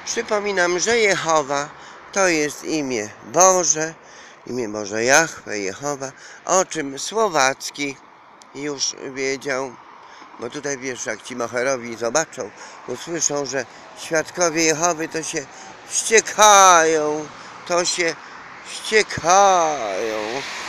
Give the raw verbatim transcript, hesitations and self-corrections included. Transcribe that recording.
Przypominam, że Jehowa to jest imię Boże, imię Boże Jahwe, Jehowa, o czym Słowacki już wiedział. Bo tutaj wiesz, jak ci moherowi zobaczą, usłyszą, że świadkowie Jehowy to się wściekają, to się wściekają.